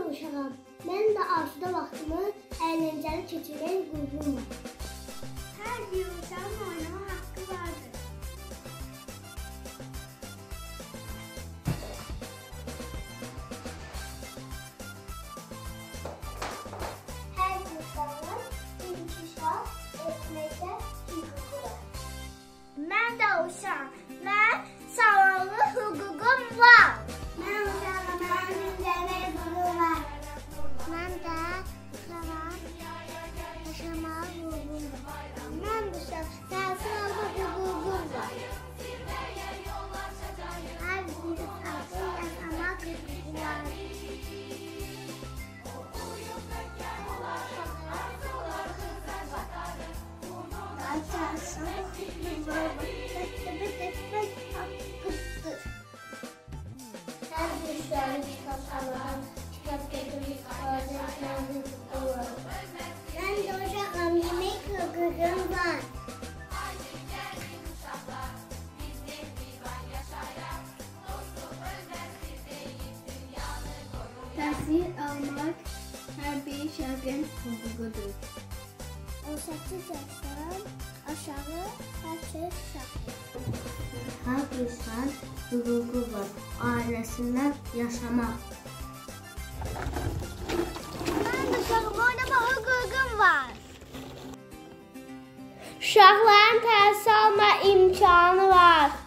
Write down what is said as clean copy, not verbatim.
uşağam. Mən də asudə vaxtımı əyləncəli keçirmək hüququm var. Hər bir uşağın oynama haqqı vardır. Hər bir uşağın inkişaf etməkdə hüququ var. Mən də uşağam. Mən sağlamlıq hüququm var. Mən uşağam. Mənim dinləmək hüququm var. Mən də uşağam. Yaşamaq hüququm var. Mən də uşağam. Təhsil almaq hüququm var. Hər bir uşağın yaşamaq hüququ var. Hər bir uşağın kitabxanadan kitab götürmək istifadə etmək hüququ var. Mən də uşağam, yemək hüququm var. Təhsil almaq hər bir uşağın hüququdur. 18 yaşdan aşağı hər şey uşaqdır. Hər bir uşağın hüququ var. Ailəsindən yaşamaq. Mən də uşağım, oynama hüququm var. Uşaqların təhsil alma imkanı var.